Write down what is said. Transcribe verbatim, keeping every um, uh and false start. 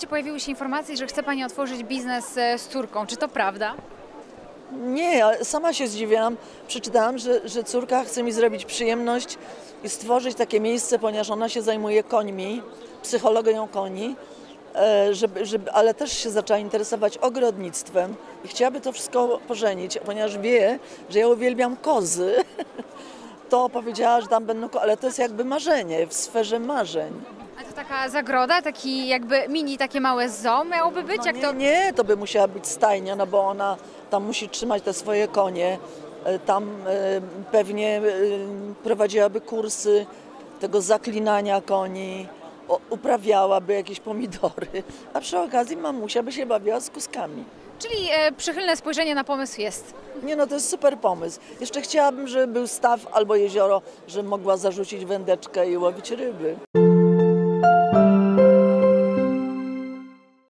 internecie pojawiły się informacje, że chce Pani otworzyć biznes e, z córką. Czy to prawda? Nie, ale sama się zdziwiłam. Przeczytałam, że, że córka chce mi zrobić przyjemność i stworzyć takie miejsce, ponieważ ona się zajmuje końmi, psychologią koni, e, żeby, żeby, ale też się zaczęła interesować ogrodnictwem i chciałaby to wszystko pożenić, ponieważ wie, że ja uwielbiam kozy. To powiedziała, że tam będą, ko- ale to jest jakby marzenie, w sferze marzeń. A to taka zagroda, taki jakby mini, takie małe zoo miałoby być? No Jak nie, to... nie, to by musiała być stajnia, no bo ona tam musi trzymać te swoje konie, e, tam e, pewnie e, prowadziłaby kursy tego zaklinania koni, o, uprawiałaby jakieś pomidory, a przy okazji mamusia by się bawiła z kózkami. Czyli e, przychylne spojrzenie na pomysł jest. Nie no, to jest super pomysł. Jeszcze chciałabym, żeby był staw albo jezioro, że mogła zarzucić wędeczkę i łowić ryby.